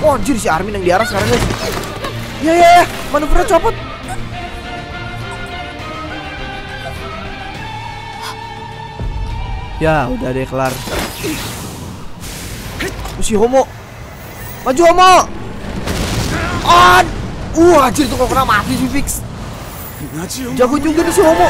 Oh anjir, si Armin yang di arah sekarang guys. Ya, manuvernya copot. Ya udah deh kelar. Si Homo, maju Homo. Anjir tuh kok kena mati sih fix. Jago juga nih si Homo.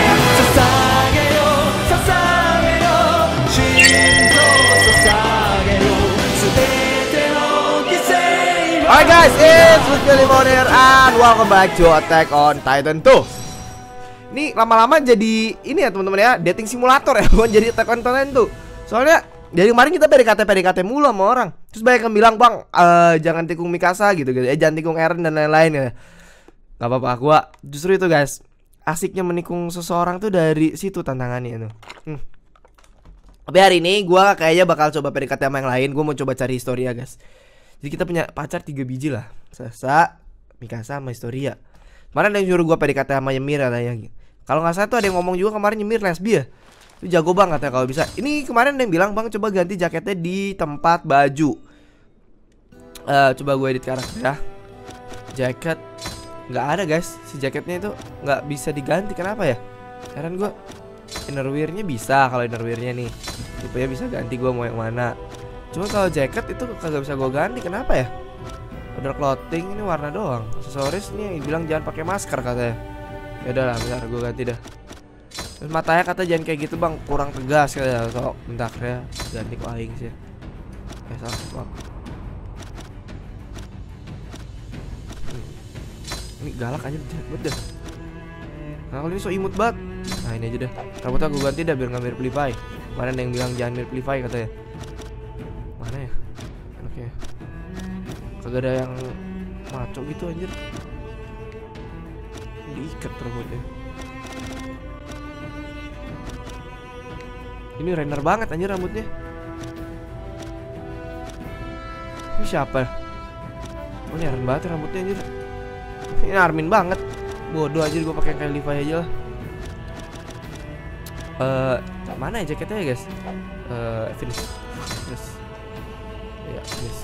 Hi guys, it's Lutfi Limonir and welcome back to Attack on Titan 2. Ini lama-lama jadi ini ya teman-teman ya, dating simulator ya, bukan jadi Attack on Titan 2. Soalnya dari kemarin kita PDKT mulu sama orang. Terus banyak yang bilang, "Bang, jangan tikung Mikasa gitu. Jangan tikung Eren dan lain-lain ya." Gak apa-apa, gua justru itu guys, asiknya menikung seseorang tuh dari situ tantangannya itu. Tapi hari ini gua kayaknya bakal coba PDKT sama yang lain. Gua mau coba cari Historia guys. Jadi kita punya pacar 3 biji lah, Sasa, Mikasa, sama Historia. Kemarin ada yang nyuruh gua PDKT sama Ymir katanya. Kalau nggak salah tuh ada yang ngomong juga kemarin Ymir lesbi ya. Itu jago banget ya kalau bisa. Ini kemarin ada yang bilang, "Bang, coba ganti jaketnya di tempat baju." Coba gue edit karakter ya. Jaket nggak ada guys. Si jaketnya itu nggak bisa diganti. Kenapa ya? Heran gue. Innerwear-nya bisa. Kalau innerwear-nya nih supaya bisa ganti gue mau yang mana. Cuma kalau jaket itu kagak bisa gue ganti. Kenapa ya? Udah clothing ini warna doang. Aksesoris nih bilang jangan pakai masker katanya. Ya udahlah, bentar gue ganti dah. Terus matanya kata jangan kayak gitu bang, kurang tegas katanya. So, bentar ya, ganti kok aing sih. Salah. Ini galak aja, jelek banget dah. Nah kalau ini so imut banget. Nah ini aja dah. Rambutnya gue ganti dah biar nggak mirip Levi. Mana ada yang bilang jangan mirip Levi katanya. Mana ya? Oke. Kagak ada yang maco gitu anjir. Diikat rambutnya. Ini Rainer banget anjir rambutnya. Ini siapa? Oh ini Eren banget rambutnya anjir. Ini Armin banget. Bodoh anjir gue pakai kayak Levi aja lah. Mana ya jaketnya ya guys? Finish. Terus ya, finish.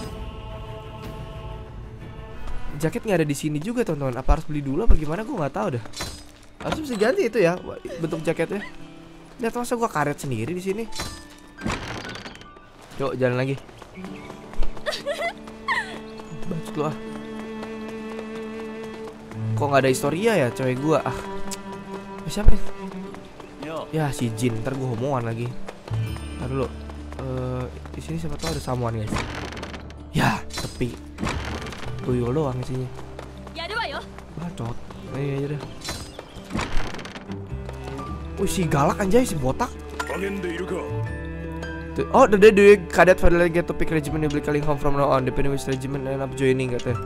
Jaket nggak ada di sini juga teman-teman. Apa harus beli dulu apa gimana? Gue nggak tahu dah. Harus bisa ganti itu ya bentuk jaketnya. Lihat masa gue karet sendiri di sini. Yuk jalan lagi. Bacot lu ah. Kok nggak ada Historia ya cewek gue ah. Siapa nih? Ya si Jin. Ntar gue homoan lagi. Ntar dulu. Di sini siapa tahu ada samuan guys. Ya sepi. Tuyul doang isinya. Bacot. Ini aja deh. Si galak anjay, si botak. Oh, the cadet finally get to pick regiment will be calling home from now on. Depending which regiment end up joining katanya.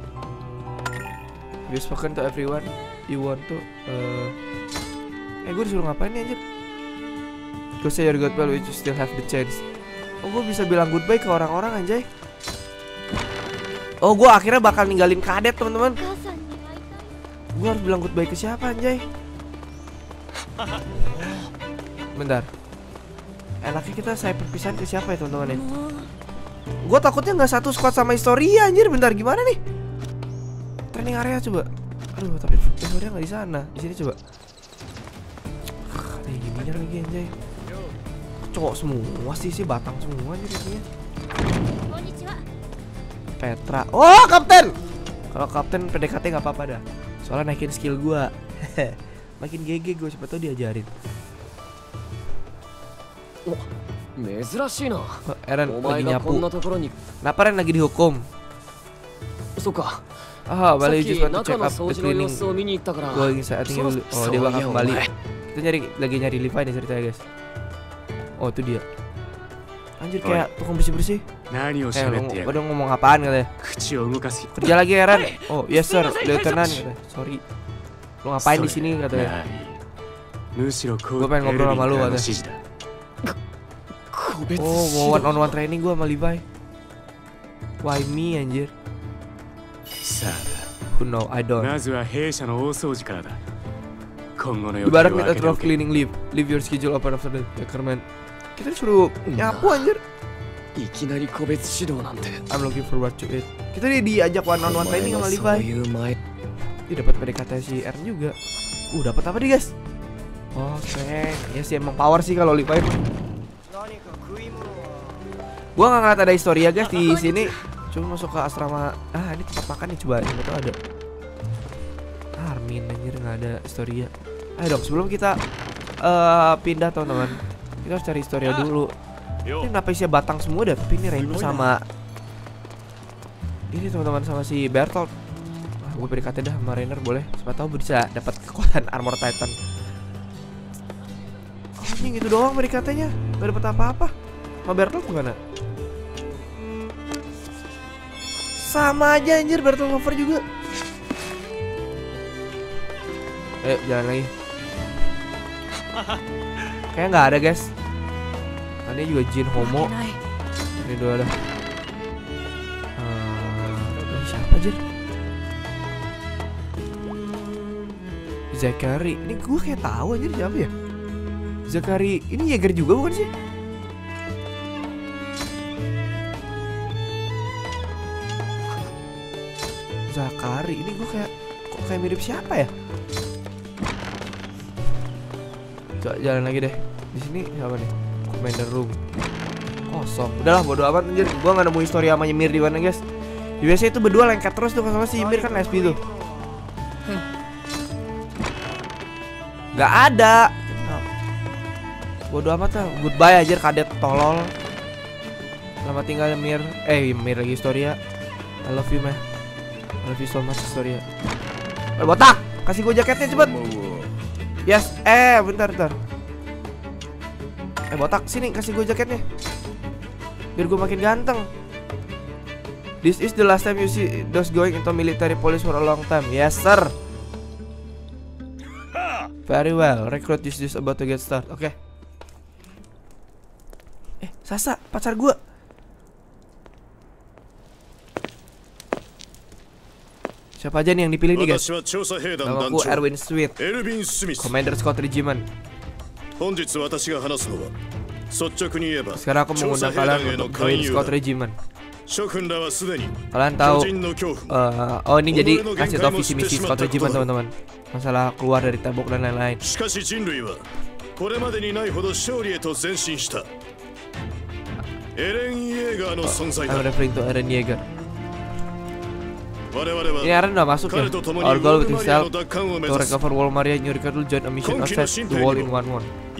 You spoken to everyone you want to. Gue disuruh ngapain nih anjir? Go say your goodbye which you still have the chance. Oh, gue bisa bilang goodbye ke orang-orang anjay. Oh, gue akhirnya bakal ninggalin kadet teman-teman. Gue harus bilang goodbye ke siapa anjay? Bentar. Enaknya kita saya perpisahan ke siapa ya teman-teman ya? Gue takutnya nggak satu squad sama Historia anjir. Bentar gimana nih? Training area coba. Aduh tapi Historia nggak di sana. Di sini coba. Ada gini lagi anjay. Cowok semua sih batang semua nih kayaknya. Petra. Oh kapten. Kalau kapten PDKT nggak apa-apa dah. Soalnya naikin skill gue. Makin GG gue siapa tau diajarin. Eren lagi nyapu. Kenapa Eren lagi dihukum? Balik just want to check up the cleaning. Gue lagi saat ini. Oh dia bakal kembali. Kita lagi nyari Levi nih ceritanya guys. Oh itu dia. Anjir kayak tukang bersih-bersih. Udah ngomong apaan katanya? Kerja lagi Eren. Oh yes sir, lieutenant katanya. Sorry. Lu ngapain di sini katanya? Gue pengen ngobrol sama lu katanya. Oh mau one on one training gue sama Levi. Why me anjir? Who know I don't. Ibarat minta draft cleaning leave. Leave your schedule open after the requirement. Kita disuruh nyapu anjir. いきなり個別指導なんて。 I'm looking forward to it. Kita diajak one on one training sama Levi. Dia dapat PDKT si Eren juga. Dapat apa nih guys? Oh strength. Ya sih emang power sih kalau Levi mah. Gua nggak ngeliat ada historia guys di sini. Cuma masuk ke asrama. Ini tempat makan nih, coba ini tuh ada. Armin anjir, nggak ada historia. Ayo dong, sebelum kita pindah teman-teman, kita harus cari historia dulu. Ini kenapa isinya batang semua dah? Tapi ini Rainbow sama ini teman-teman sama si Bertolt. Gue PDKT dah sama Rainer, boleh. Siapa tahu bisa dapat kekuatan Armor Titan. Ini gitu doang PDKT-nya, gak dapat apa-apa. Sama Bertolt gimana? Sama aja anjir, Bertolt cover juga. Ayo jalan lagi. Kayaknya nggak ada guys. Ini juga Jin Homo. Ini dua dah. Ini siapa Jin? Zakari. Ini gue kayak tahu anjir siapa ya? Zakari. Ini Jaeger juga bukan sih? Zakari. Ini gue kayak kayak mirip siapa ya? Coba jalan lagi deh. Di sini siapa nih? Commander room. Kosong. Udahlah bodo amat anjir. Gua enggak nemu histori sama Ymir di mana, guys. Biasanya itu berdua lengket terus tuh sama si Ymir kan SP tuh. Gak ada. Bodo amat lah. Goodbye anjir kadet tolol. Selamat tinggal Ymir. Ymir lagi historia. I love you man. I love you so much historia. Botak, kasih gue jaketnya cepet. Yes, bentar. Botak, sini kasih gue jaketnya. Biar gue makin ganteng. This is the last time you see those going into military police for a long time. Yes, sir. Very well. Recruit is about to get start. Oke. Sasa, pacar gue. Siapa aja nih yang dipilih nih guys? Namaku Erwin Smith, Commander Scott Regiment. Sekarang aku mengundang kalian untuk join Scott Regiment. Kalian tahu ini jadi kasih tau visi misi Scott Regiment teman-teman. Masalah keluar dari tembok dan lain-lain. I'm referring to Eren Yeager. Ini Eren udah masuk ya. Our goal with himself to recover Wall Maria. New recruit will join a mission outside the wall in 1-1.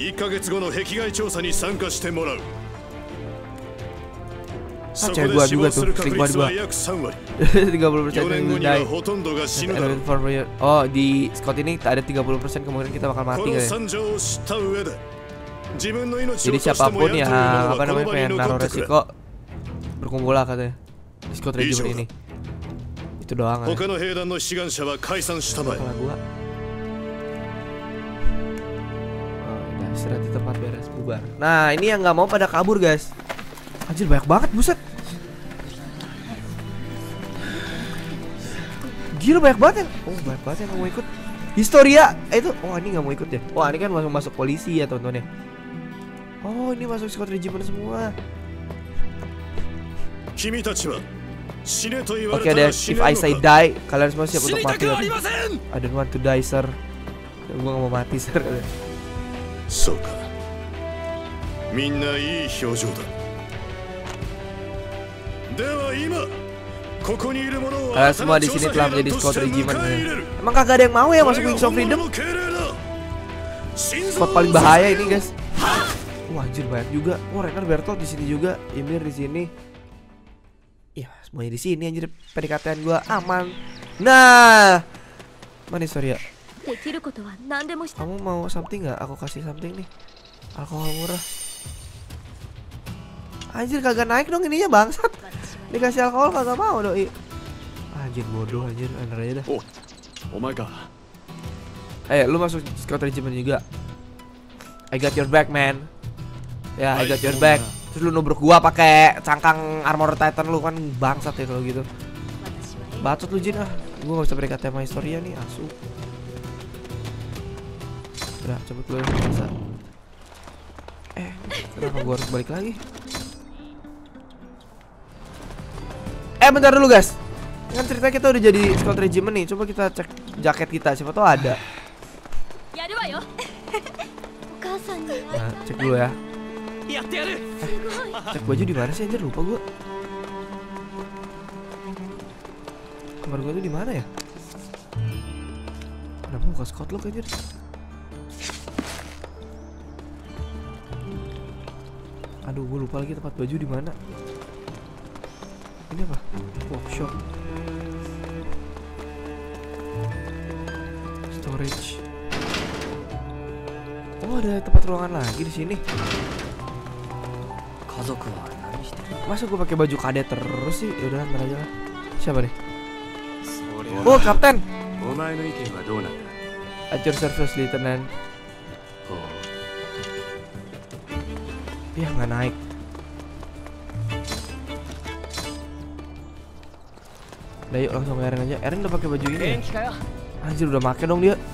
Cewek gua juga tuh, selingkuhan gua. 30% yang die. Oh, di Scott ini ada 30% kemungkinan kita bakal mati guys. Jadi siapapun ya pengen naruh resiko berkumpul lah katanya di Scott Regiment ini. Itu doang aja. Istirahat di tempat beres bubar. Nah ini yang nggak mau pada kabur guys. Anjir banyak banget buset. Gila banyak banget yang banyak banget yang mau ikut. Historia itu ini nggak mau ikut ya. Ini kan masuk polisi ya teman-teman ya. Ini masuk Scott Regiment semua. Oke deh, if I say die, kalian semua siap untuk mati. I don't want to die sir. Gue gak mau mati sir. Kalian semua di sini telah menjadi Scott Regiment. Emang kagak ada yang mau ya masuk Wings of Freedom? Scott paling bahaya ini guys. Anjir banyak juga. Rainer Bertolt di sini juga, Ymir di sini. Ya semuanya di sini anjir, PDKT-an gua aman. Nah, mana sorry ya. Kamu mau something nggak? Aku kasih something nih. Alkohol murah. Anjir kagak naik dong ininya bangsat. Dikasih alkohol kagak mau doi. Anjir bodoh anjir, enak aja dah. Lu masuk Scott Regiment juga. I got your back man. Ya, I got your back. Terus lu nubruk gua pakai cangkang Armor Titan lu kan bangsat ya kalau gitu. Bacot lu Jin ah. Gua gak bisa PDKT sama historia nih, asu. Udah, cepet lu bisa. Kenapa gua harus balik lagi? Bentar dulu guys. Kan cerita kita udah jadi Scout Regiment nih. Coba kita cek jaket kita, siapa tahu ada. Nah, cek dulu ya. Cek baju di mana sih anjir, lupa gua. Kamar gua tuh di mana ya? Kenapa buka Scout lock anjir? Aduh, gua lupa lagi tempat baju di mana. Ini apa? Workshop. Storage. Oh, ada tempat ruangan lagi di sini. Masa gue pakai baju kadet terus sih? Ya udah, ntar aja lah. Siapa nih? Oh, kapten. At your service, lieutenant. Ya, nggak naik. Udah, yuk langsung ke Eren aja. Eren udah pakai baju ini ya? Anjir, udah make dong dia.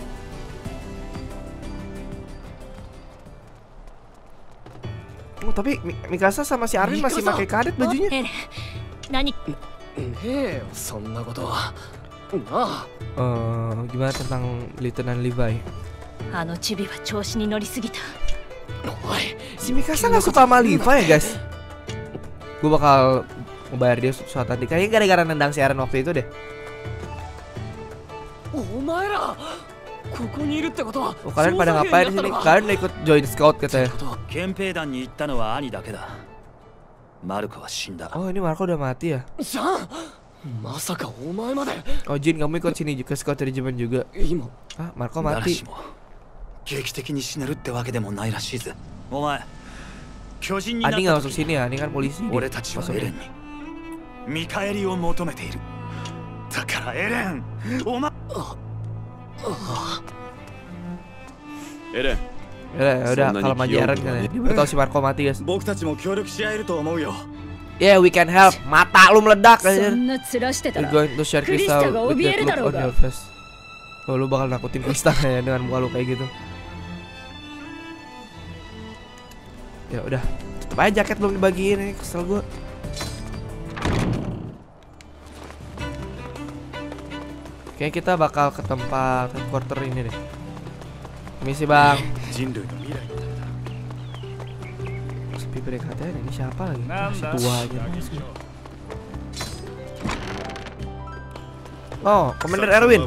Oh, tapi Mikasa sama si Armin masih pakai kadet bajunya. Gimana tentang Lieutenant Levi? Si Mikasa nggak suka sama Levi ya guys. Gue bakal ngebayar dia suatu nanti. Kayaknya gara-gara nendang si Eren waktu itu deh. Oh, kalian pada ngapain di sini? Kalian udah ikut join scout katanya. Oh, ini Marco udah mati ya? Oh, Jin, kamu ikut sini juga scout regiment juga. Ah, Marco mati. Ani nggak masuk sini ya? Ani kan polisi. Masukin. Eren. Udah, kalau maju Eren kan ya. Dia tahu si Marco mati guys. Yeah, we can help. Mata lu meledak aja. You're going to share crystal with that look on your face. Oh, lu bakal nakutin Krista ya dengan muka lu kayak gitu. Ya udah, tetep aja jaket belum dibagiin nih, kesel gua. Kayaknya kita bakal ke tempat headquarter ini deh. Misi bang. Sepi PDKT ini siapa lagi? Masih tua aja. Oh, Commander Erwin.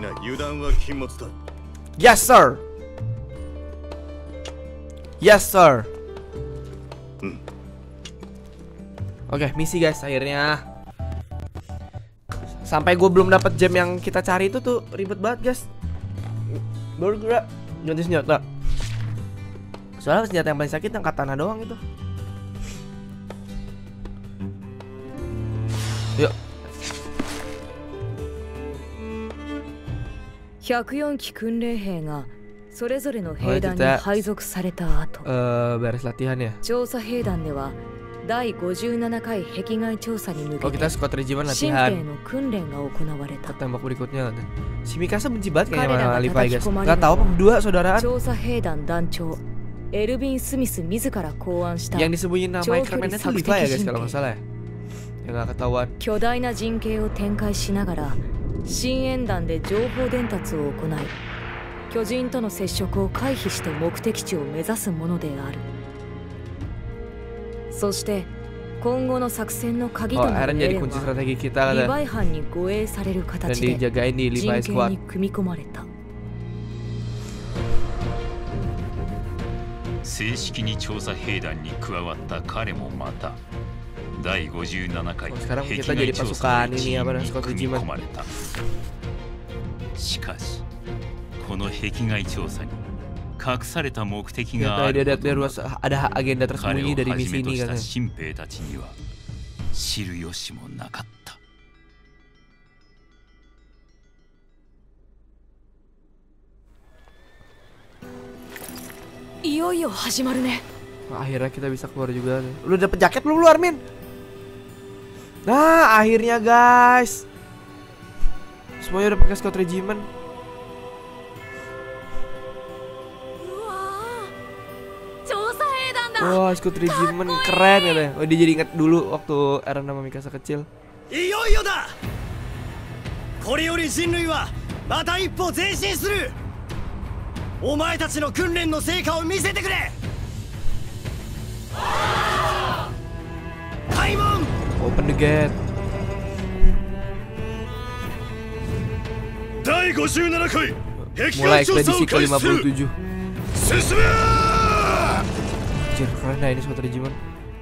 Yes sir. Yes sir. Oke, misi guys akhirnya. Sampai gue belum dapat gem yang kita cari itu tuh ribet banget guys. Baru gerak ganti senjata. Soalnya senjata yang paling sakit yang katana doang itu. Yuk. 104機訓練兵がそれぞれの兵団に配属された後、 beres latihan ya. 調査兵団では第57回壁外調査に向けて squad regiment 新 latihan 兵の訓練が行われた。 tembak berikutnya. Si Mikasa benci banget kayaknya sama Levi guys. Gak tau apa berdua saudaraan. 調査兵団団長エルヴィン・スミス自ら考案した yang disembunyiin nama Ikramannya itu Levi ya guys kalau nggak salah ya. Yang gak ketahuan. 巨大な陣形を展開しながら深淵団で情報伝達を行い巨人との接触を回避して目的地を目指すものである。そして今後の作戦の鍵となるエレンはリヴァイ班に護衛される形で陣形に組み込まれた。 正式に調査兵団に加わった彼もまた第57回壁外調査の一員に組み込まれた。しかしこの壁外調査に隠された目的があること彼をはじめとした新兵たちには知る由もなかった。 いよいよ始まるね。 Akhirnya kita bisa keluar juga nih. Lu dapet jaket belum lu Armin? Nah akhirnya guys, semuanya udah pakai scout regiment. Wah, scout regiment keren ya deh. Oh, dia jadi inget dulu waktu Eren sama Mikasa kecil. いよいよだ。これより人類はまた一歩前進する。お前たちの訓練の成果を見せてくれ。開門。 Open the gate. 第57回 Mulai ekspedisi ke 57. 進め。 Anjir, keren dah ini suatu regimen.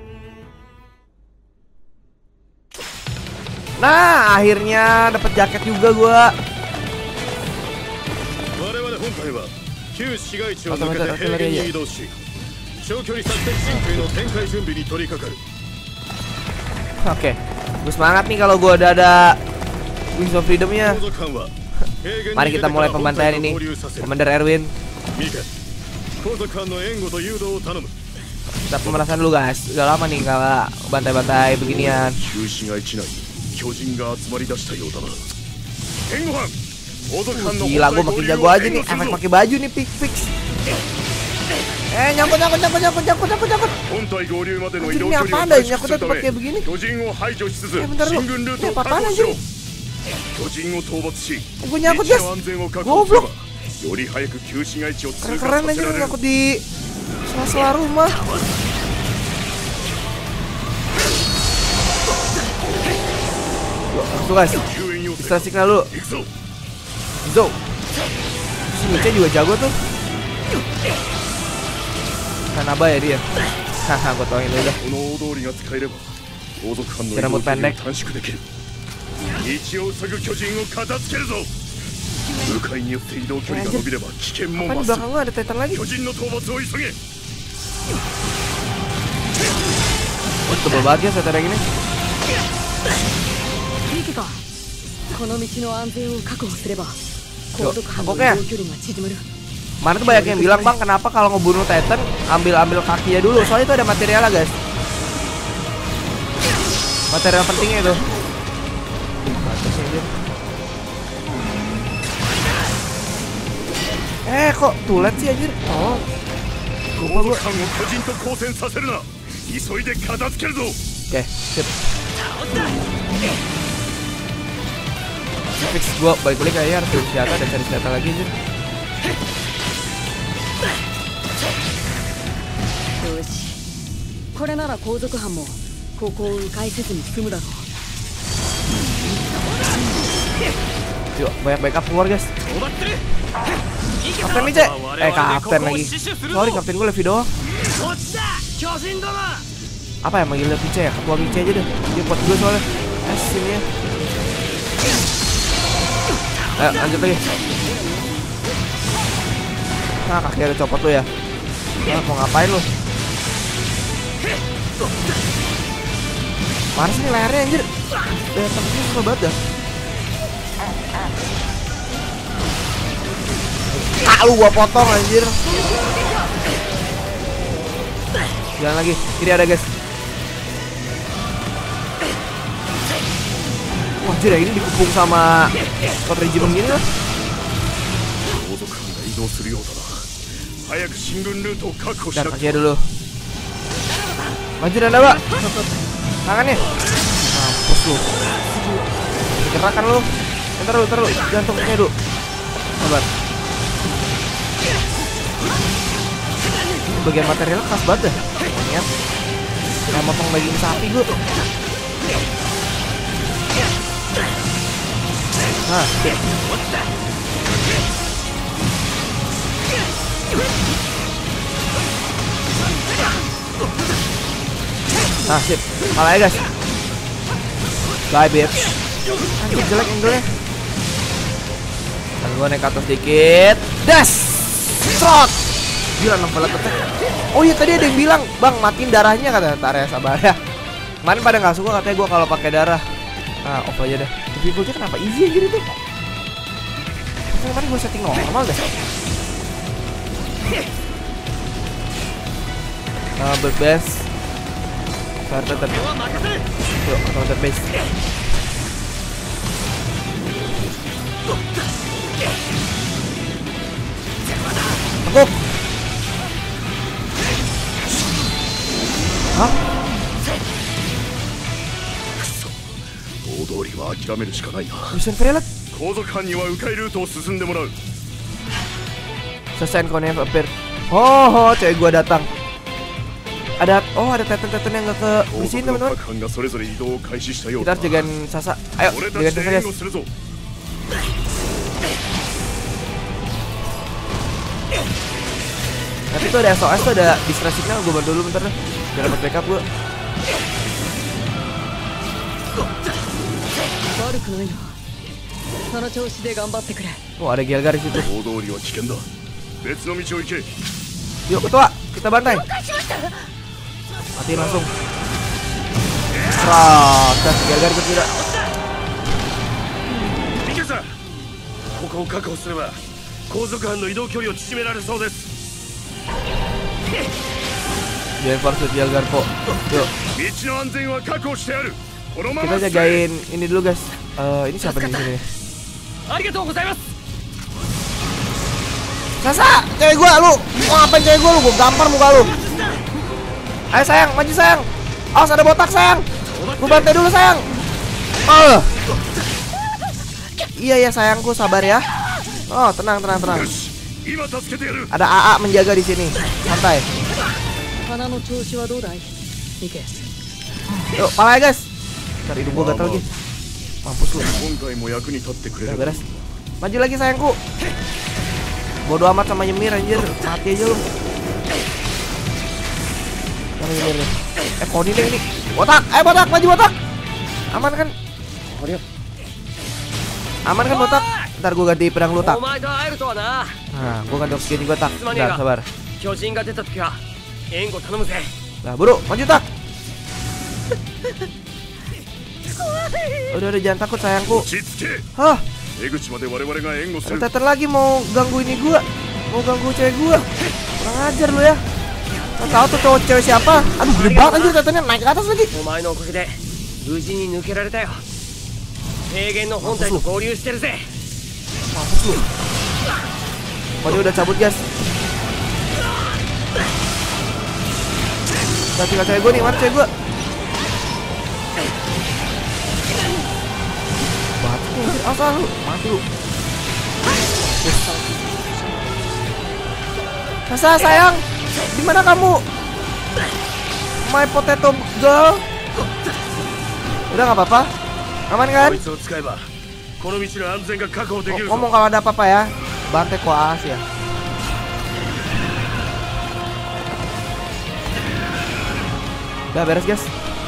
Nah, akhirnya dapat jaket juga gua. Oke, gue semangat nih kalau gua udah ada Wings of Freedom-nya. Mari kita mulai pembantaian ini, Commander Erwin. Kita pemanasan dulu guys. Udah lama nih kalau bantai-bantai beginian. Gila, gue makin jago aja nih. Efek pakai baju nih, fix. Nyangkut. Anjir, ini apaan dah? Nyangkutnya tempat kayak begini. Bentar lu. Ini apaan anjir? Gue nyangkut guys. Goblok. Keren aja nyangkut di sela-sela rumah. Tuh guys, distress signal dulu. Zo. Si Micha juga jago tuh. Kanaba ya dia. Haha, gue tauin udah. Rambut pendek. Apa di belakang gua ada Titan lagi? Oh, tebel banget ya Titan yang ini. Pokoknya kemarin tuh banyak yang bilang, bang, kenapa kalau ngebunuh Titan ambil kakinya dulu? Soalnya itu ada materialnya guys. Material pentingnya itu. Kok tulet sih anjir? Oh. Lupa gua. Oke, sip. Fix, gua balik-balik kayaknya harus cari senjata dan cari senjata lagi anjir. Yuk, banyak backup keluar guys. Kapten nih, Cek. Kapten lagi. Sorry, kapten gue Levi doang. Apa ya manggil Levi, Cek ya? Ketua Micha aja deh. Dia kuat gue soalnya. Sini ya. Ayo, lanjut lagi. Nah, kaki ada copot lu ya. Mau ngapain lu? Panas nih layarnya anjir. Tempatnya susah banget dah. Lu gua potong anjir. Jalan lagi, kiri ada guys. Wah anjir ya, ini dikepung sama Squad Regiment gini lah. Dan kakinya dulu. Anjir ada pak. Tangannya. Mampus lu. Gerakan lu. Ntar lu, jantung kakinya dulu. Sabar. Bagian material khas banget dah. Niat. Kayak motong daging sapi gue. Nah, sip. Nah, sip. Kalah ya guys. Bye bitch. Anjir jelek angle-nya. Dan gue naik ke atas dikit. Das. Trot. Gila level attack. Oh iya tadi ada yang bilang, bang matiin darahnya kata. Ntar ya sabar ya. Kemarin pada nggak suka katanya gue kalau pakai darah. Nah off aja dah. Difficulty kenapa easy aja gitu? Kemarin gue setting normal deh. Bird base. Starter. Tuh, counter base. Tekuk. Hah? 理は諦めるしかないな。 Mission failed. 後続班には迂回ルートを進んでもらう。 Selesai konev appear. Oh, cewek gua datang. Ada Titan yang nggak ke sini teman-teman. 各班がそれぞれ移動を開始したよう Kita だ。 harus jagain Sasa. Ayo, 俺た jagain ちで Sasa 援 guys. 護するぞ。 Nanti tuh ada SOS tuh, ada distress signal, gue bantu dulu bentar deh. Biar dapat backup gue. 悪くないな。その調子で頑張ってくれ。 Oh, ada Gelgar di situ. 大通りは危険だ。別の道を行け。 Yuk ketua, kita bantai. Matiin langsung. Tes Gelgar ikut tidak. ミケさん、ここを確保すれば後続班の移動距離を縮められそうです。 Jangan force Gelgar kok. Yuk, 道の安全は確保してある。このま kita ま jagain ini dulu guys. Ini siapa nih di sini? ありがとうございます。 Sasa, cewek gua lu. Mau ngapain cewek gua lu? Gua gampar muka lu. Ayo sayang, maju sayang. Awas ada botak sayang. Gua bantai dulu sayang. Iya sayangku, sabar ya. Oh, tenang. 今助けてやる。 Ada AA menjaga di sini. Santai. 鼻の調子はどうだいミケ。 Yuk, pala ya guys. Ntar hidung gua gatal lagi. Mampus lu. 今回も役に立ってくれ Udah る。 beres. Maju lagi sayangku. Bodo amat sama Ymir anjir. Mati aja lu. Mana Ymir nih? Koni deh ini. Botak, ayo botak, maju botak. Aman kan? Aman kan botak? Ntar gua ganti pedang lu tak. Nah, gua ganti oksigen juga tak. Bentar, sabar. Lah, buru, maju tak. Udah jangan takut sayangku. 落ち着け。 Hah, 出口まで我々が援護す ada る。 Titan lagi mau ganggu ini gua. Mau ganggu cewek gua. Kurang ajar lu ya. Kau tahu tuh cowok cewek siapa? Aduh, gede banget anjir Titannya naik ke atas lagi. お前のおかげで無事に抜けられたよ。平原の本体と合流してるぜ。 Mampus lu. Oh, dia udah cabut guys. Udah tinggal cewek gua nih, mana cewek gua? Batu anjir, asal lu, mati lu. Sasa sayang, di mana kamu? My potato girl. Udah nggak apa-apa, aman kan? こいつを使えばこの道の安全が確保できるぞ。 Ngomong kalau ada apa-apa ya, bantai koas ya. Udah beres guys.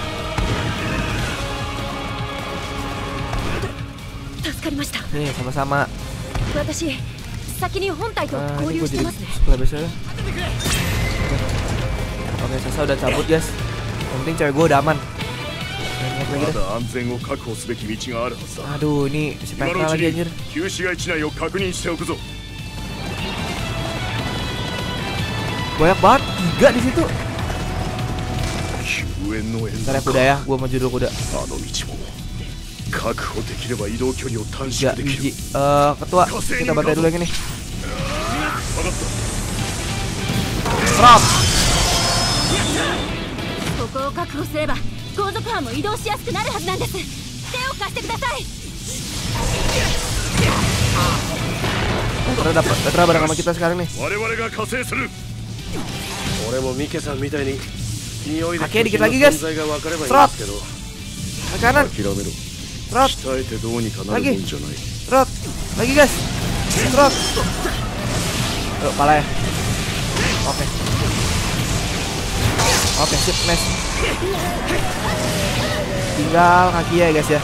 助かりました。 Nih sama-sama. 私、先に本体と合 Ini 流 gue して jadi ますね。 sebelah biasa. Oke, Sasa udah cabut guys. Yang penting cewek gue udah aman. Jangan lagi ま deh. だ安全を確保すべき道があるはずだ。 Aduh, ini si 今の Petra うち lagi anjir. に旧市街地内を確認しておくぞ。 Banyak banget, 3 di situ. 救援の援 Ntar ya 助 kuda ya, gue maju dulu kuda. あの道も確保できれば移動距離を短 3 縮できる。 biji. Ketua, kita bantai dulu yang ini. 分かった。 Serap. ここを確保すれば後続班も移動しやすくなるはずなんです。手を貸してください。 Petra bareng sama kita sekarang nih. 我々が加勢する。 俺もミケさんみたいに匂いで Kaki 巨 dikit 人の lagi guys. 存在が分かればいいんですけど。 Ke kanan, 諦めろ。 serot, 鍛えてどうにかなるもんじゃない。 serot. Lagi guys. Serot. Yuk, pala ya. Oke. Oke, sip, nice. Tinggal kaki ya guys ya.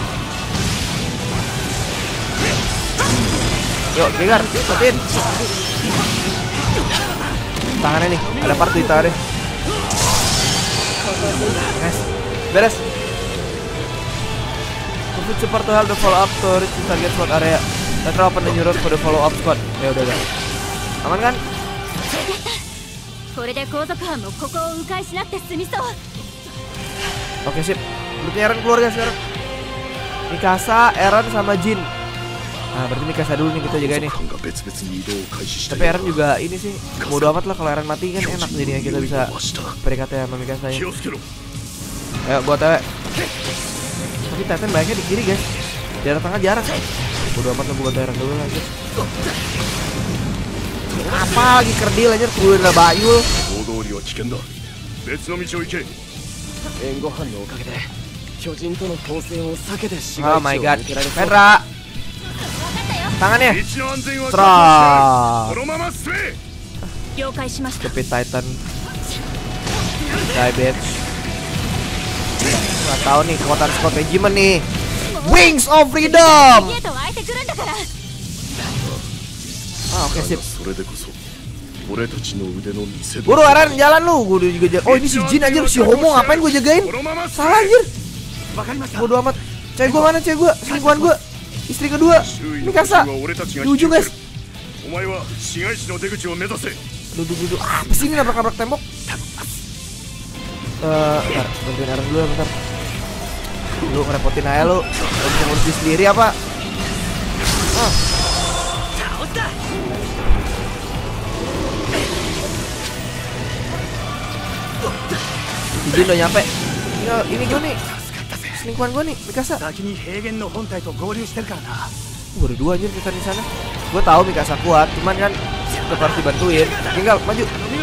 Yuk, Gegar, matiin. Tangannya nih, ada part di tangannya. Nice, beres. Move support to help the follow up to reach the target squad area. Let's open the new road for the follow up squad. Ya udah. Aman kan? これで後続班もここを迂回しなくて済みそう。 Oke sip. Lootnya Eren keluar guys sekarang. Mikasa, Eren sama Jin. Nah berarti Mikasa dulu nih kita jaga ini. 族班が別々に移動を開始した Tapi よう Eren だ。 juga ini sih bodo amat lah kalau Eren mati kan enak jadinya kita bisa 増した。 PDKT sama Mikasa 気 nya. をつけろ。 Ayo buat cewek. Tapi Titan banyaknya di kiri guys. Daerah tengah jarang. Bodo amat lah, bukan daerah dulu aja. Apa lagi kerdil aja, keluarin lah Bayul. Oh my god, Fedra. Tangannya. Trot. Stupid Titan. Diabetes. Nggak tahu nih kekuatan Scott Regiment nih. Wings of Freedom. Oke, sip. Buru Eren, jalan lu. Gue juga jaga. Oh, ini si Jin anjir, si homo ngapain gue jagain? Salah anjir. Bodo amat. Cewek gue mana, cewek gue? Selingkuhan gue. Istri kedua. Mikasa. Di ujung, guys. Duduk. Apa sih ini nabrak-nabrak tembok? Bentar, bantuin Eren dulu bentar. Lu ngerepotin aja lu. Lu bisa ngurus sendiri apa? Izin udah nyampe. Ini gue nih. Selingkuhan gue nih, Mikasa. Udah dua anjir kita di sana. Gue tahu Mikasa kuat, cuman kan tetap harus dibantuin. Tinggal maju.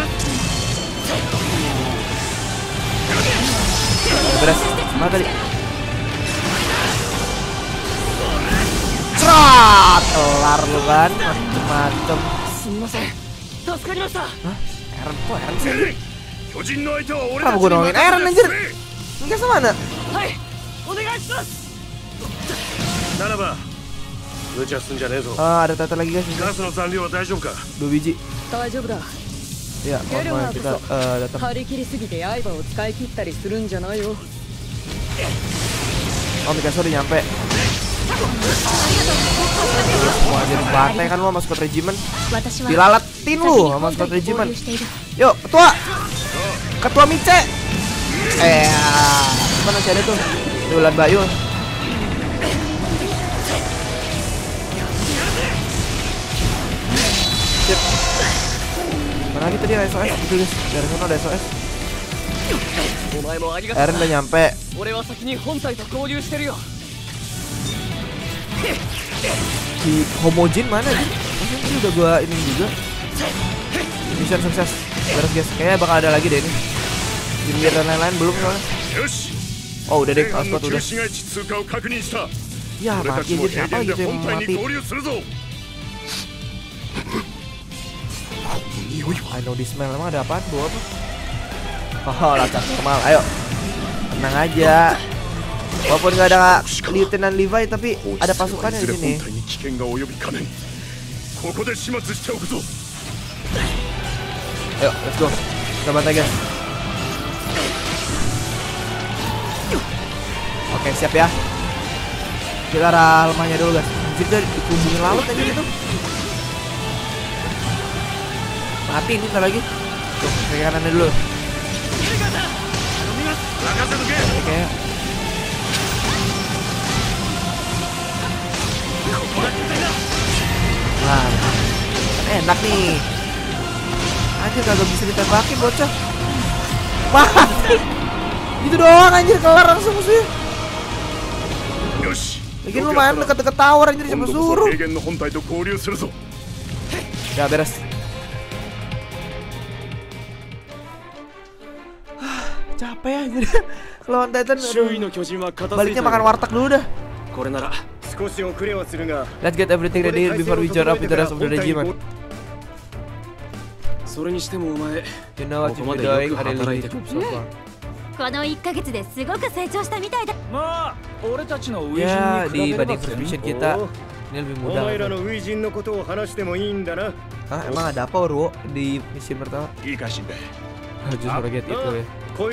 Beres. Mana tadi? Cerat, kelar lu kan, macem-macem. Hah? Eren, kok Eren sih? Kenapa gue nolongin Eren anjir? Enggak sama mana? Ada Titan lagi guys. 2 biji. Ya, kalau kita datang. Oh, Mikasa udah nyampe. Wah, jadi bantai kan lu sama Scott Regiment. Dilalatin lu sama Scott Regiment. Yuk, Ketua Mice. Mana sih ada tuh? Ulan Bayu. Sip. Mana lagi tadi SOS? Itu guys, dari sana ada SOS. Eren udah nyampe. Si Homojin mana sih? Ini udah gua ini juga. Mission sukses. Beres guys, kayaknya bakal ada lagi deh ini. Jimir dan lain-lain belum soalnya. Oh udah deh, Ascot udah. Ya mati aja, siapa gitu yang mati? I know this smell, emang ada apaan? Bawa apa? Oh lacak Kemal, ayo. Tenang aja. Walaupun gak ada Lieutenant Levi tapi ada pasukannya di sini. Ayo, let's go. Kita bantai guys. Oke, siap ya. Kita arah lemahnya dulu guys. Anjir dia dikumbungin laut aja gitu. Mati ini ntar lagi. Tuh, ke kanannya dulu. Oke. Nah, enak nih. Anjir kagak bisa ditembakin bocah. Mati. Gitu doang anjir, kelar langsung musuhnya. Lagi lu main deket-deket tower anjir, siapa suruh. Ya beres. Capek anjir. Lawan Titan. Baliknya makan warteg dulu dah. Let's get everything ready before we join up with the rest of the regiment. You know what you're doing, I really need so far. この1ヶ月ですごく成長したみたいだ。 Ya, dibanding first mission kita ini lebih mudah. Hah, emang ada apa Uro di mission pertama? Justru kaget itu ya.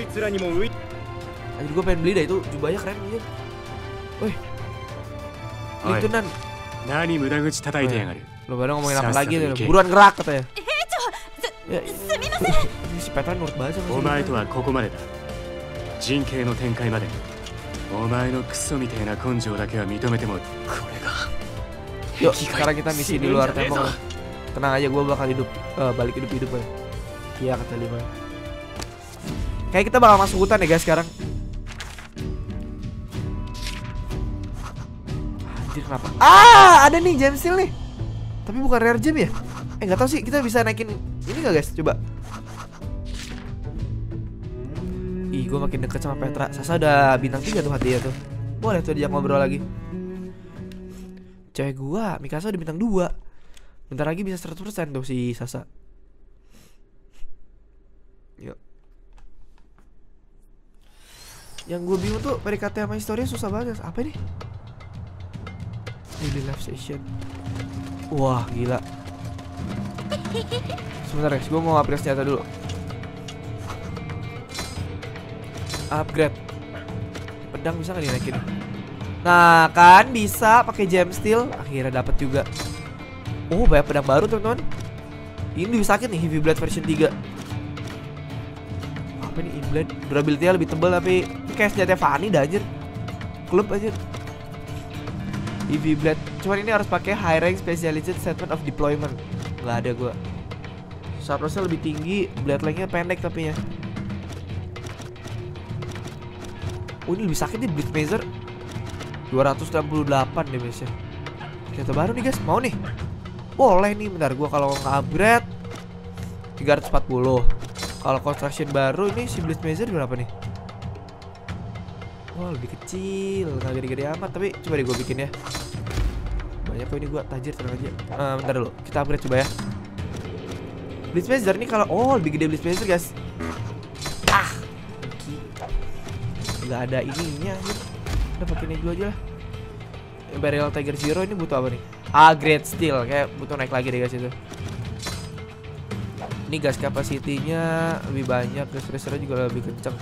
Anjir gue pengen beli dah itu, jubahnya keren anjir. Woi. Lieutenant. Lo baru ngomongin apa lagi nih? Buruan gerak katanya. Ya, si Petra nurut banget sama si. 人形の展開までお前のクソみたいな根性だけは認めてもこれが Yuk, sekarang kita misi di luar tembok. Tenang aja, gue bakal hidup, balik hidup-hidup ya. Iya kata Lima. Kayak kita bakal masuk hutan ya guys sekarang. Anjir kenapa? Ah, ada nih gem steal nih. Tapi bukan rare gem ya? Nggak tahu sih, kita bisa naikin ini nggak guys? Coba. Ih, gue makin deket sama Petra. Sasa udah bintang 3 tuh hatinya tuh. Boleh tuh diajak ngobrol lagi. Cewek gua, Mikasa udah bintang 2. Bentar lagi bisa 100% tuh si Sasa. Yuk. Yang gue bingung tuh PDKT sama historia susah banget. Apa ini? Daily live session. Wah gila. Sebentar guys, gue mau upgrade senjata dulu. Upgrade. Pedang bisa nggak dinaikin? Nah kan bisa pakai gem steel. Akhirnya dapat juga. Oh banyak pedang baru teman-teman. Ini lebih sakit nih, Heavy Blade version 3. Apa nih Blade? Durability-nya lebih tebal tapi ini kayak senjata Fanny dah anjir. Klub anjir. Heavy Blade. Cuman ini harus pakai high rank specialized statement of deployment. Nggak ada gua. Sharpness-nya lebih tinggi, blade length-nya pendek tapi ya. Oh ini lebih sakit nih Blade Mazer. 268 damage-nya. Senjata baru nih guys, mau nih? Boleh nih, bentar gua kalau nge-upgrade 340. Kalau construction baru ini si Blade Mazer berapa nih? Wah lebih kecil, nggak gede-gede amat. Tapi coba deh gue bikin ya. Banyak kok ini gue tajir, tenang aja. Bentar dulu, kita upgrade coba ya. Blade Mazer nih kalau lebih gede Blade Mazer guys. Nggak ada ininya. Udah pakai ini dulu aja lah. Barrel Tiger Zero ini butuh apa nih? Great Steel, kayak butuh naik lagi deh guys itu. Ini gas capacity-nya lebih banyak, gas pressure-nya juga lebih kencang.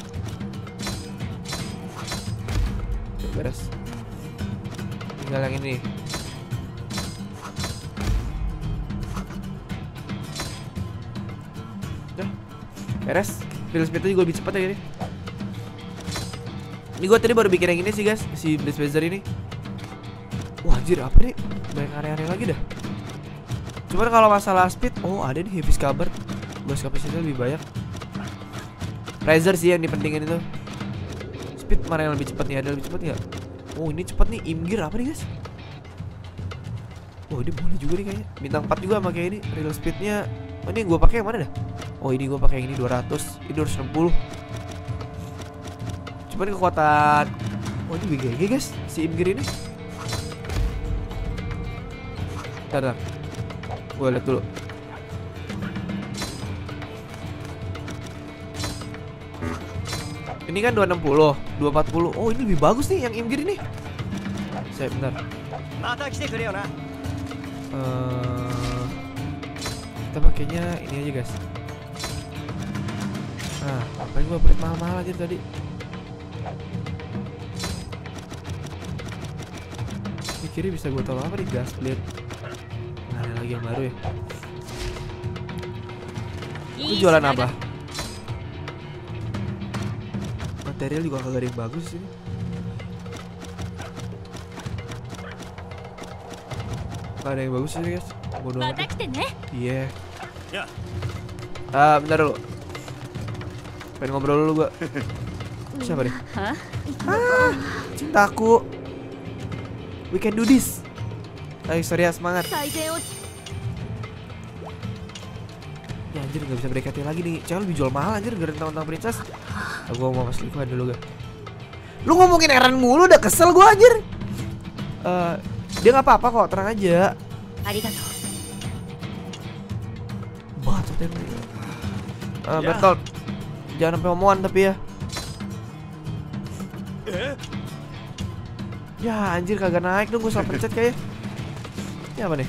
Beres. Tinggal yang ini. Udah. Beres. Release speed-nya juga lebih cepat ya ini. Ini gue tadi baru bikin yang ini sih guys, si Blade Mazer ini. Wah anjir apa nih? Banyak aneh-aneh lagi dah. Cuman kalau masalah speed, ada nih Heavy Scabbard. Gas kapasitasnya lebih banyak. Razor sih yang dipentingin itu. Speed mana yang lebih cepat nih? Ada lebih cepat nggak? Oh ini cepat nih. Imgir apa nih guys? Oh ini boleh juga nih kayaknya. Bintang 4 juga pakai ini. Real speednya. Oh ini gue pakai yang mana dah? Oh ini gue pakai yang ini 200. Ini 260. Cuman kekuatan. Oh ini BGG guys. Si Imgir ini. Bentar. Gue lihat dulu. Ini kan 260, 240. Oh ini lebih bagus nih yang Imgir ini. Saya benar. Kita pakainya ini aja guys. Nah, ngapain gua upgrade mahal-mahal aja tadi. Di kiri bisa gua taruh apa nih? Gas blade. Nah, ada lagi yang baru ya. Itu jualan apa? Material juga kagak ada yang bagus sih. Gak ada yang bagus sih guys. Bodoh amat. Iya. Bentar dulu. Pengen ngobrol dulu gua. Siapa nih? Cintaku. We can do this. Ayo Surya semangat. Ya anjir gak bisa BKT lagi nih. Cewek lebih jual mahal anjir gara-gara tentang princess. Gue mau mas selingkuhan dulu gak. Lu ngomongin Eren mulu udah kesel gue anjir. Dia gak apa-apa kok, tenang aja. Bacot ya. Bertolt. Jangan sampai omongan tapi ya. Ya anjir kagak naik dong, gue salah pencet kayaknya. Ini apa nih?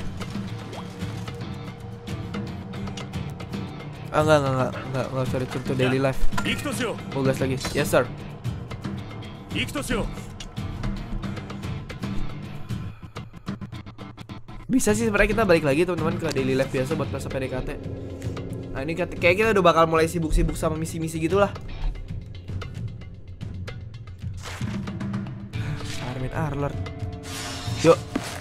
Enggak, sorry, contoh daily life. Mau gas lagi, yes sir. Bisa sih sebenarnya kita balik lagi teman-teman ke daily life biasa buat masa PDKT. Nah ini kayak kita udah bakal mulai sibuk-sibuk sama misi-misi gitulah. Armin Arlord. Yuk.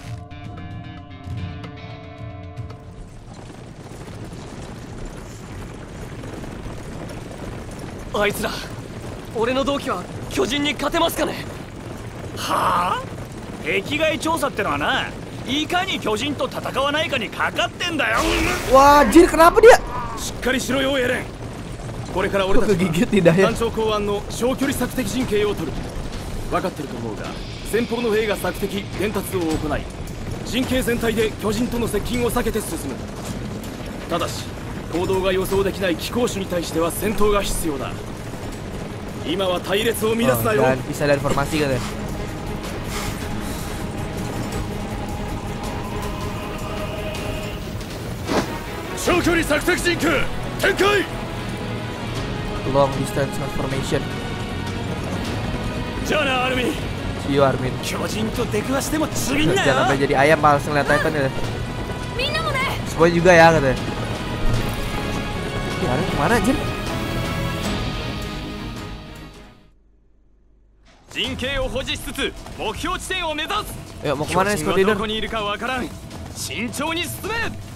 Aitsura, 俺の同期は巨人に勝てますかね? はあ? 壁外調査ってのはないかに巨人と戦わないかにかかってんだよ。 Wah, anjir, kenapa dia? しっかりしろよエレン。これから俺たちは Kegigit lidahnya. 団長考案の小距離索敵陣形を取る。分かってると思うが、先方の兵が索敵伝達を行い、陣形全体で巨人との接近を避けて進む。ただし行動が予想できない機構種に対しては戦闘が必要だ。今は隊列を乱すなよ。 Dan bisa dari formasi katanya. 長距離索敵陣形展開。 Long distance transformation. じゃあなアルミン。 See you, Armin. 巨人と出くわしてもちびんなよ。 Jangan sampai jadi ayam males ngeliat Titan ya. みんなもね。 Semua juga ya katanya. Ya, Armin kemana anjir? 陣形を保持しつつ目標地点を目指す。 Ayo, mau kemana nih 巨 squad 人は leader? どこにいるかわからん。慎重に進め。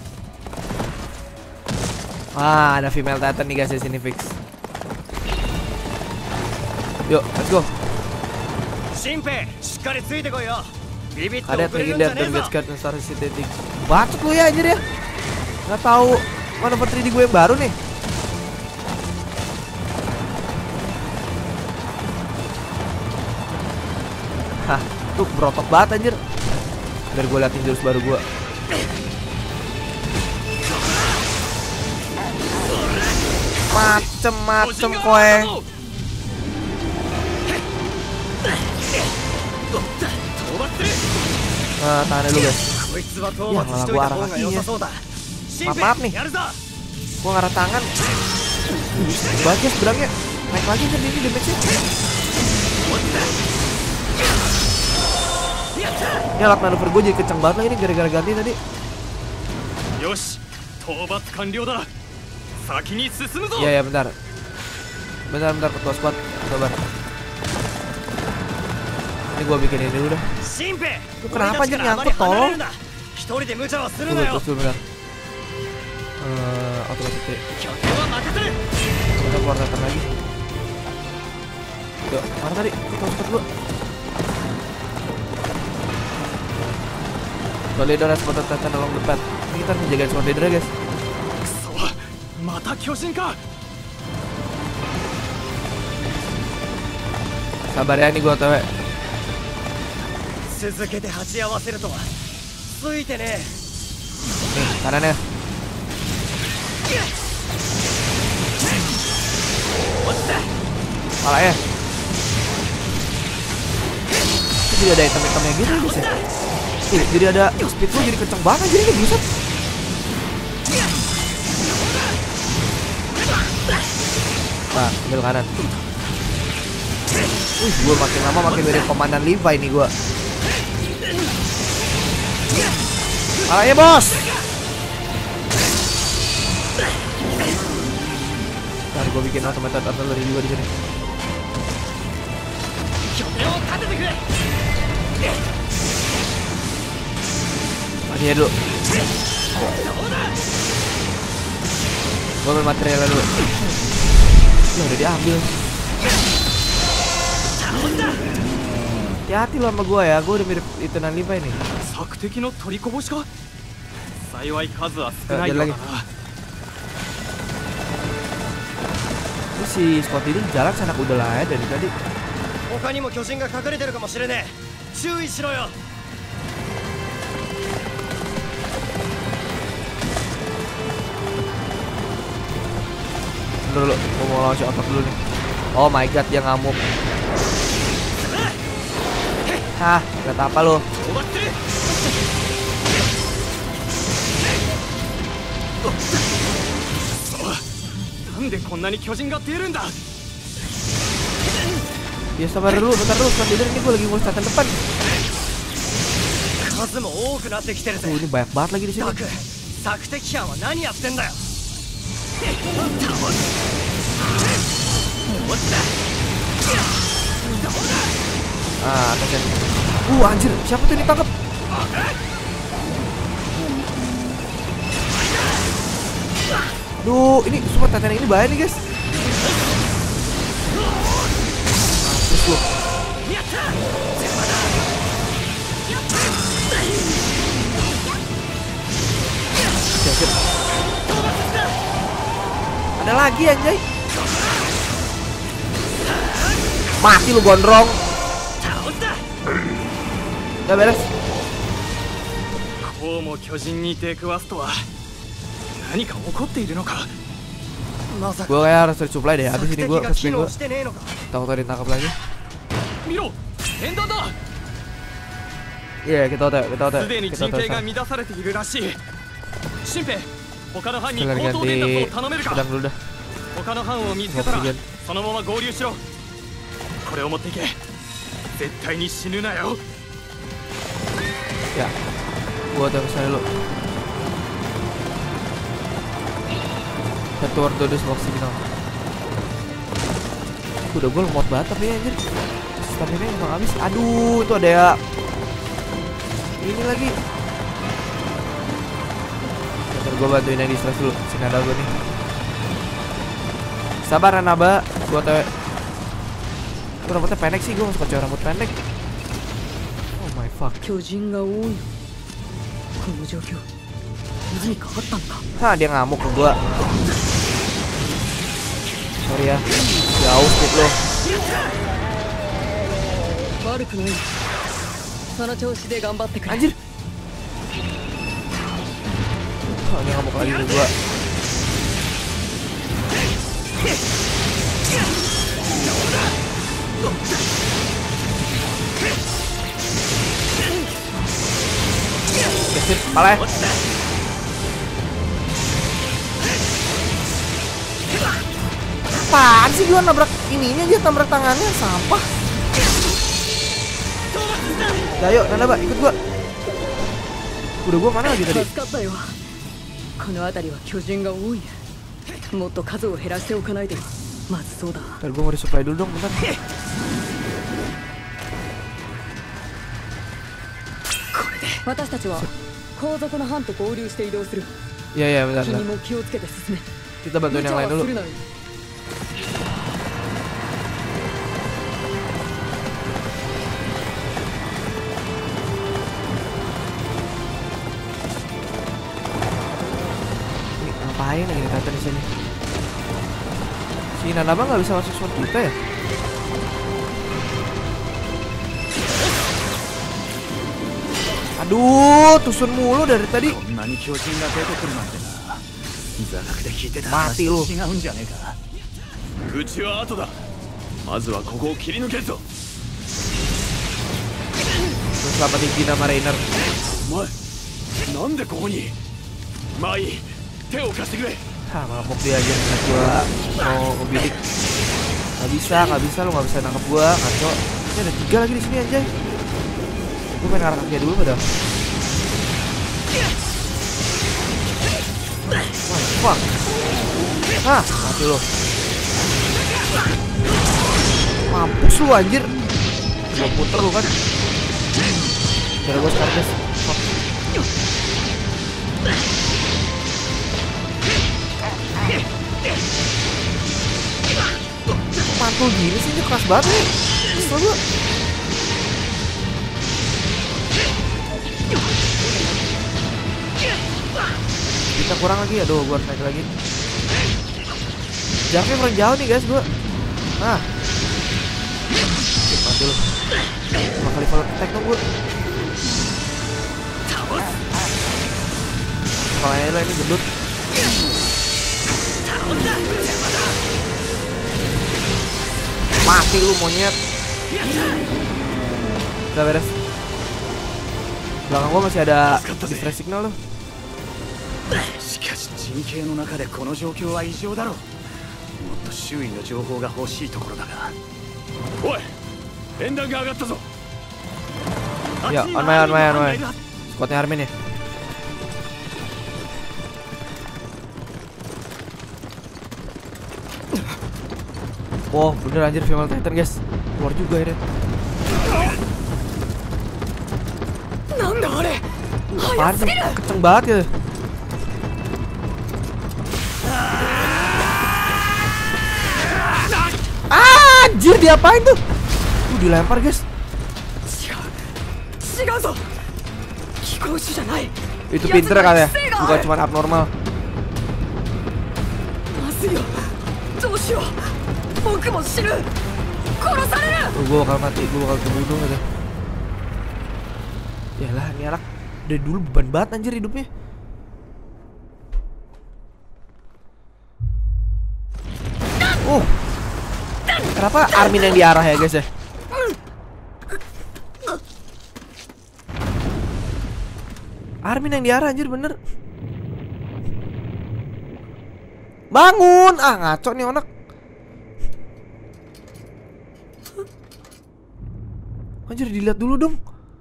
Ah, ada female Titan nih guys di sini fix. Yuk, let's go. 新兵しっかりついてこいよ。ビビって Ada 遅れるんじゃ Trigger ねえ dan ぞ。 Get Scared dan Star Synthetic. Bacot lu ya anjir ya. Nggak tahu manuver 3D gue yang baru nih. Hah, tuh berotot banget anjir. Biar gue liatin jurus baru gue. Macem-macem koe. Nah, tahan dulu guys. こいつは討 Ya 伐 malah しとい gue た arah 方が良 kakinya. さそうだ。新 Maaf 兵 nih. やるぞ。 Gue ngarah tangan. Bagus berangnya. Naik lagi kan ini damage-nya. Ini alat manuver gue jadi kenceng banget lah ini gara-gara ganti tadi. よし、討伐完了だ。先に進むぞ。 Iya ya bentar. Bentar ketua squad. Sabar. Ini gue bikin ini dulu dah. 新兵、 Lu kenapa aja nyangkut tolong? 一人で無茶はする Tunggu なよ。 terus dulu bentar. Otomatis. 拠点は任せる。 Kita keluar Titan lagi. Yuk, mana tadi? Ketua squad dulu. Squad leader has spotted Titan along the path. Ini kita harus menjaga squad leader guys. くそ、また巨人か。 Sabar ya nih gue OTW. 続けて鉢合わせるとはついてね。 Nih, kanannya. Palanya. Ini jadi ada item-itemnya gitu guys ya. Ih, jadi ada speed gue jadi kenceng banget jadi ini buset. Nah, ambil kanan. Gue makin lama makin mirip komandan Levi nih gue. Palanya bos. Ntar gue bikin automated artillery juga di sini. 拠点を立ててくれ。 Matinya dulu. Gue ambil materialnya dulu. Ya udah diambil. Hati-hati lo sama gue ya, gue udah mirip itu Levi nih. 索敵の取りこぼしか。幸い数は少ないようだな。 Ini si squad ini jalan sana udah lah ya dari tadi. 他にも巨人が隠れてるかもしれねえ。注意しろよ。 Dulu, gue mau lawan si otot dulu nih. Oh my god, dia ngamuk. Hah, gak apa lo. なんでこんなに巨人が出るんだ。 Ya sabar dulu, bentar dulu, squad leader ini gue lagi ngurus Titan depan. 数も多くなってきてるぜ。 Ini banyak banget lagi di sini. ダク、索敵班は何やってんだよ。 Ah, atasnya. Anjir, siapa tuh yang ditangkap? Duh, ini super Titan ini bahaya nih guys. Mampus lu. Ada lagi anjay. Mati lu gondrong. Udah beres. Gue kayak harus resupply deh. Abis ini gue ke spin gue. Takut ada ditangkap lagi. Iya, kita otak. Sekalian ganti pedang dulu dah. Oksigen. Ya, gua otak kesana dulu. Satu ordo dos oksigen. Udah gue lemot banget tapi anjir. Stamina emang habis. Aduh, itu ada ya. Ini lagi. Ntar gue bantuin yang di stress dulu. Sini ada gue nih. Sabar Naba, gue tewe. Gue rambutnya pendek sih, gue gak suka cewek rambut pendek. Oh my fuck. Hah, dia ngamuk ke gue. Sorry ya. Jauh speed lo. Anjir. Oh, dia ngamuk lagi ke gue. Kesip, pala ya. Apaan sih gua nabrak ininya aja, nabrak tangannya, sampah. Ya yuk, Nanda Mbak, ikut gua. Udah gua mana lagi tadi? Ntar gua mau resupply dulu dong, bentar. Iya, bentar. Kita bantuin yang lain dulu. Ngapain lagi Titan di sini? Si Nanaba nggak bisa masuk sword kita ya? Aduh, tusun mulu dari tadi. Mati lu. Terus selamatin Gina sama Rainer. Hah, mabok dia aja ngeliat gua mau ngebidik. Gak bisa, lu gak bisa nangkep gua, ngaco. Ini ada 3 lagi di sini anjay. Gue pengen arah kakinya dulu padahal. Fuck. Hah, mati lu. Mampus lu anjir. Gua puter lu kan. Cara gua sekarang guys. Mantul gini sih, ini keras banget nih. Kesel gua. Kita kurang lagi, aduh gua harus naik lagi. Jaraknya kurang jauh nih guys gua. Nah, mati lu. 5 kali follow attack dong gua. Kepalanya lo ini gendut. Mati lu monyet. Udah beres. Belakang gua masih ada distress signal loh. Ya, on my. Squadnya Armin ya. Wow, bener anjir Female Titan guys. Keluar juga ya. Apaan sih? Kenceng banget ya. Anjir, diapain tuh? Dilempar guys. Itu pinter kan ya? Bukan cuma abnormal. Gue bakal mati, gue bakal kebunuh gitu. Yalah, ini anak dari dulu beban banget anjir hidupnya. Kenapa Armin yang diarah ya guys ya? Armin yang diarah anjir bener. Bangun! Ah ngaco nih anak. Anjir dilihat dulu dong.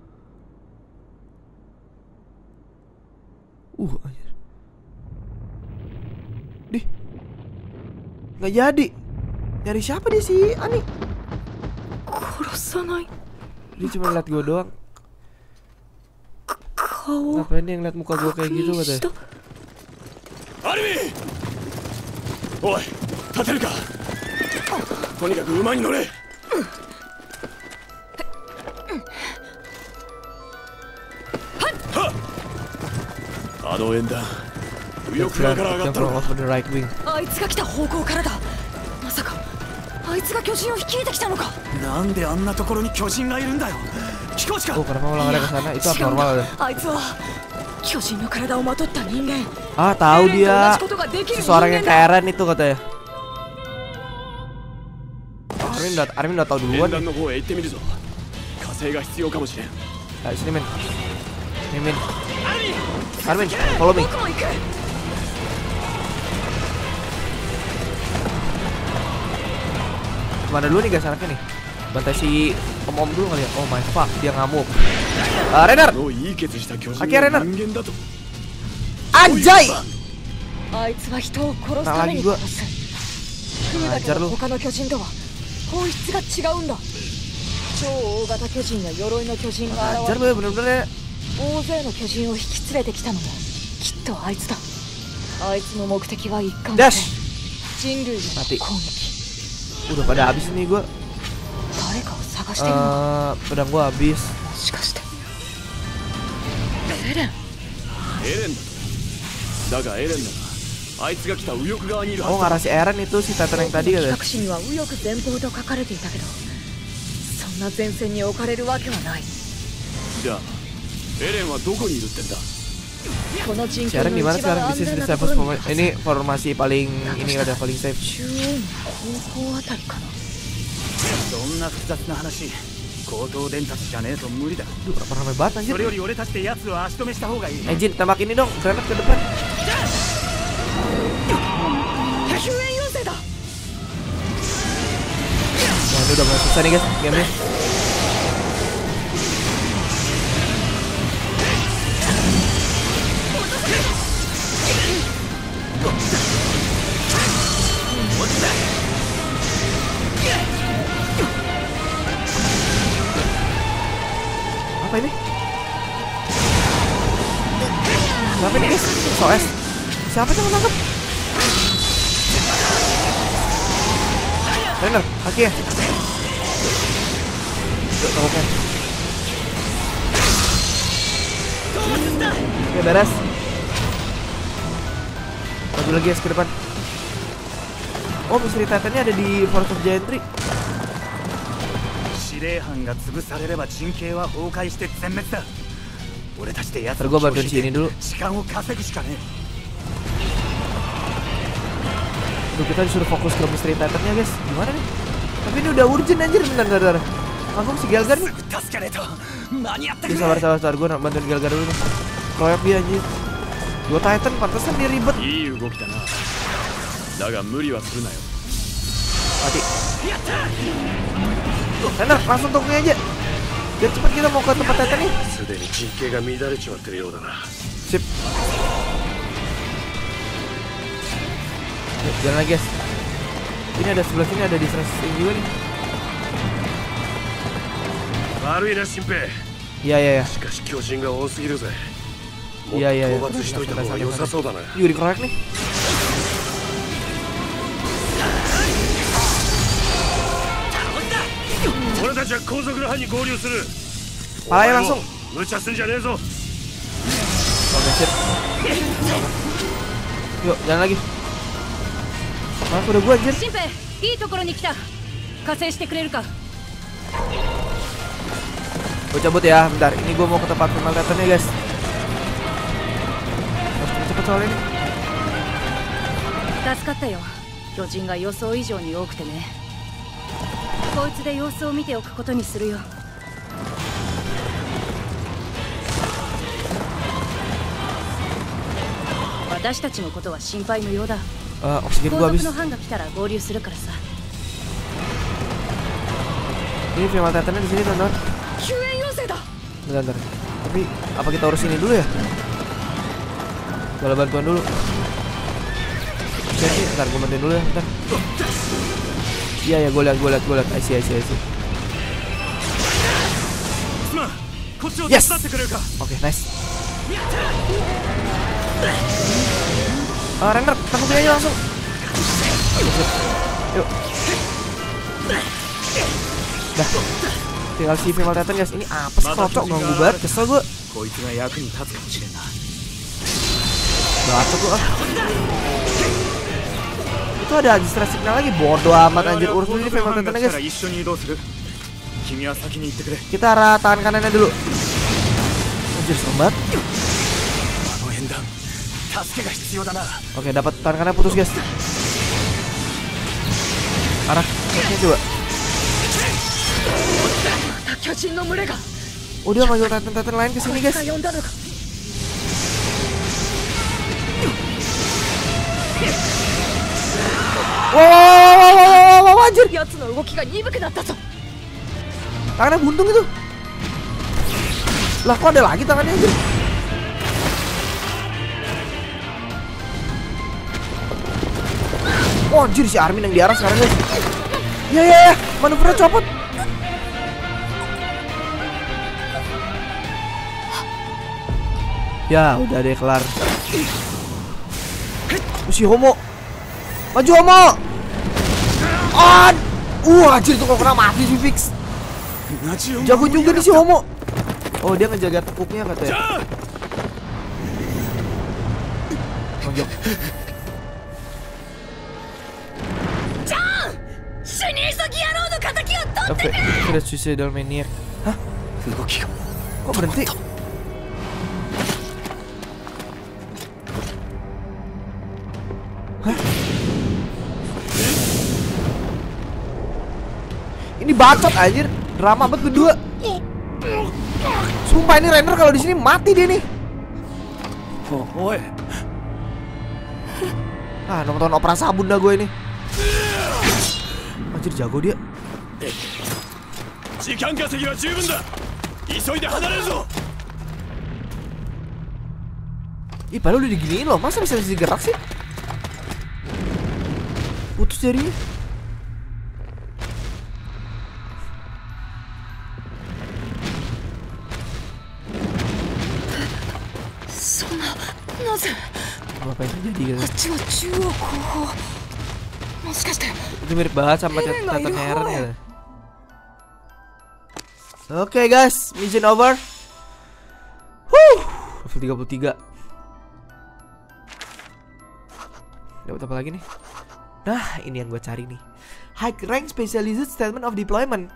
Anjir. Dih. Nggak jadi. Nyari siapa dia sih Ani? Dia cuma liat gue doang. Ngapain dia ngeliat muka gue kayak gitu katanya? Armin! Oi, 立てるか。とにかく馬に乗れ。あの縁談、右翼側から上がったのか。 あいつが来た方向からだ。まさかあいつが巨人を率いてきたのか。 なんであんなところに巨人がいるんだよ。飛行士か。 あいつは巨人の体をまとった人間。 Tahu dia seseorang yang kayak Eren itu katanya. Armin udah tahu duluan. Sini men. Armin, follow me. Kemana dulu nih guys anaknya nih? Bantai si om-om dulu kali ya. Oh my fuck, dia ngamuk. Renner. Akhirnya Renner. Anjay. Nah lagi gua. Ajar lu. Ajar lu ya bener-bener ya. Dash. Mati. Udah pada habis nih gua. Pedang gua habis. Oh ngarah si Eren itu si Titan yang tadi katanya. Si Eren dimana sekarang? This is the safest moment. Ini formasi paling ini ada paling safe. Duh, berapa ramai banget anjir. Jin, tembak ini dong, granat ke depan. Wah, ini udah mulai susah nih guys, gamenya. Apa ini? Siapa ini guys? SOS. Siapa yang menangkap? Renner, kaki ya? Oke, beres. Maju lagi guys ke depan. Oh, misteri Titannya ada di Forest of Giantry. Ntar gue bantuin sini dulu. Aduh, kita disuruh fokus ke misteri Titannya guys. Gimana nih? Tapi ini udah urgent anjir. Bentar. Langsung si Gelgar nih. Sabar. Gue bantuin Gelgar dulu nih. Kroyok dia anjir. Dua Titan pantesan dia ribet. Mati. Renner, langsung tungguin aja. Biar cepet kita mau ke tempat Titan nih. Sip. Yuk, jalan lagi guys. Ini ada sebelah sini ada distress ini juga nih. Iya. Yuk dikeroyok nih. Palanya langsung. Oke, sip. Yuk, jalan lagi. Aku udah gua anjir. 新兵いいところに来た加勢してくれるか Gue cabut ya, bentar. Ini gue mau ke tempat pemotretannya guys. Harus cepet soalnya ini. 助かったよ巨人が予想以上に多くてねこいつで様子を見ておくことにするよ私たちのことは心配無用だ Oksigen 後 gue habis. 続の班が来たら合流するからさ Ini pemotretannya di sini teman-teman. 救援要請だ Bentar. Tapi apa kita urus ini dulu ya? Bala bantuan dulu. Jadi, bentar gue bantuin dulu ya, bentar. Iya ya, gue liat. I see. Yes. Oke, nice. Renner, tangkapin aja langsung. Yuk. Dah. Tinggal si female titan guys. Ini apa sih kocok ganggu banget, kesel gue. Bacot gue. Itu ada distress signal lagi, bodoh amat anjir, urus dulu ini female titan guys. Kita arah tangan kanannya dulu. Anjir, sobat. Oke, dapat tangan kanannya putus guys. Arah kayaknya coba. Oh, dia manggil titan lain kesini guys. Wow, anjir. Tangannya buntung itu. Lah, kok ada lagi tangannya anjir? Oh, anjir, si Armin yang di arah sekarang guys. Ya, manuvernya copot. Ya, udah deh kelar. Si Homo. Maju Homo. Anjir tuh kok kena mati si Fix. Jago juga nih si Homo. Oh, dia ngejaga tekuknya katanya. Nonjok. Sudah suicidal maniac. Hah? Kok berhenti? Hah? Ini bacot anjir, drama banget berdua. Sumpah ini Renner kalau di sini mati dia nih. Nonton opera sabun dah gue ini. Anjir jago dia. Ih, padahal udah diginiin loh, masa bisa digerak sih? Putus jarinya. Apa yang terjadi guys? Itu mirip banget sama Titan Heron ya. Oke guys, mission over. Level 33. Dapat apa lagi nih? Nah, ini yang gue cari nih. High rank specialized statement of deployment.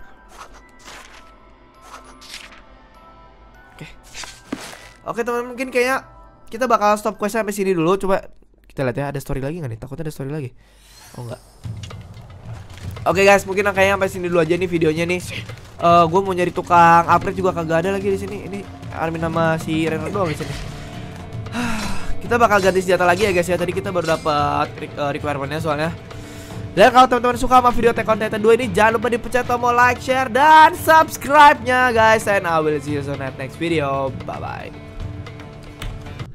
Oke teman-teman, mungkin kayaknya kita bakal stop quest sampai sini dulu. Coba kita lihat ya, ada story lagi nggak nih? Takutnya ada story lagi. Oh enggak. Oke guys, mungkin kayaknya sampai sini dulu aja nih videonya nih. Gue mau nyari tukang upgrade juga kagak ada lagi di sini. Ini Armin sama si Renner doang di sini. Kita bakal ganti senjata lagi ya guys ya. Tadi kita baru dapat requirementnya soalnya. Dan kalau teman-teman suka sama video Attack on Titan 2 ini, jangan lupa dipencet tombol like, share, dan subscribe-nya guys. And I will see you on the next video. Bye bye.